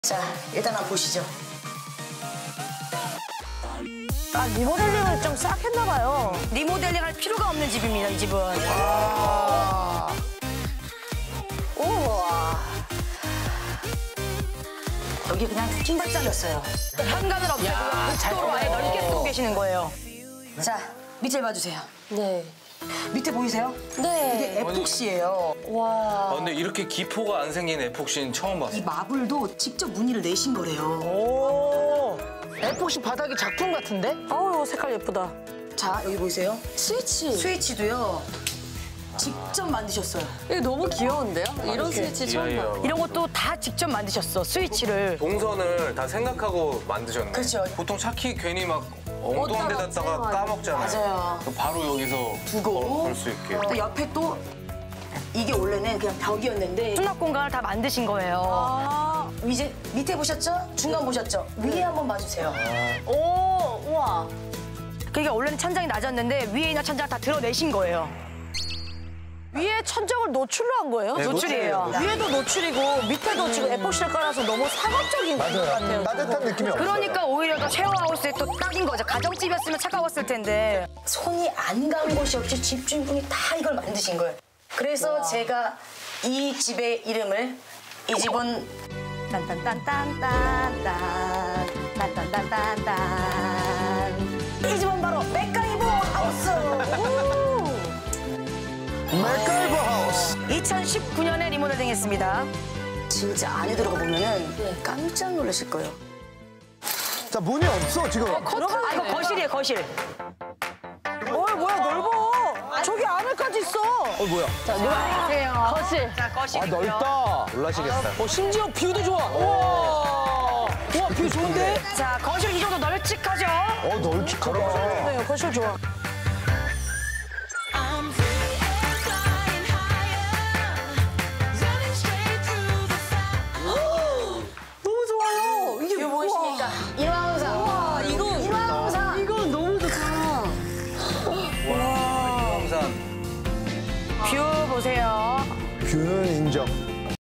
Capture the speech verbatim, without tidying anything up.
자, 일단 한번 보시죠. 아, 리모델링을 좀 싹 했나봐요. 리모델링 할 필요가 없는 집입니다, 이 집은. 아. 우와. 여기 그냥 킹받장이었어요. 현관을 없애고 복도로 아예 넓게 쓰고 계시는 거예요. 자, 밑을 봐주세요. 네. 밑에 보이세요? 네. 이게 에폭시예요. 와. 아, 근데 이렇게 기포가 안 생긴 에폭시는 처음 봤어요. 이 마블도 직접 무늬를 내신 거래요. 오. 에폭시 바닥이 작품 같은데? 어우, 색깔 예쁘다. 자, 여기 보이세요? 스위치. 스위치도요. 직접 만드셨어요. 이게 너무 귀여운데요? 이런 스위치 처음 봐요. 이런 것도 다 직접 만드셨어, 스위치를. 동선을 다 생각하고 만드셨네. 그렇죠. 보통 차키 괜히 막 엉뚱한 데다가 까먹잖아요. 맞아요. 바로 여기서 두고 걸 수 있게. 또 옆에 또 이게 원래는 그냥 벽이었는데 수납 공간을 다 만드신 거예요. 아. 이제 밑에 보셨죠? 중간 보셨죠? 위에 한번 봐주세요. 오, 우와. 그러니까 원래는 천장이 낮았는데 위에 있는 천장 다 드러내신 거예요. 위에 천장을 노출로 한 거예요? 네, 노출이에요. 위에도 노출이고 밑에도 지금 에폭시를 깔아서 너무 상업적인 것 같아요. 따뜻한 느낌이 없어요. 그러니까 오히려 더 쉐어하우스에 또 딱인 거죠. 가정집이었으면 차가웠을 텐데. 손이 안 간 곳이 없이 집주인분이 다 이걸 만드신 거예요. 그래서 와. 제가 이 집의 이름을 이 집은 딴딴딴딴딴딴 딴딴딴딴딴 이 집은 바로 맥가이버 하우스. 맥가이버 하우스. 이천십구 년에 리모델링 했습니다. 진짜 안에 들어가 보면은 깜짝 놀라실 거예요. 자, 문이 없어, 지금. 아, 이거 거실이에요, 거실. 뭘 뭐야 넓어. 저기 안에까지 있어. 어, 뭐야? 자, 누워주세요. 거실. 자, 거실. 아, 넓다. 놀라시겠다. 어, 심지어 뷰도 좋아. 우와. 우와, 뷰 좋은데? 자, 거실 이 정도 널찍하죠? 어, 널찍하다. 네, 거실 좋아. 너무 좋아요. 이게 뷰 보이십니까? 이화영상. 와, 이거 이화영상. 이거 너무 좋다. 와, 이광산. 뷰 보세요. 뷰는 인정.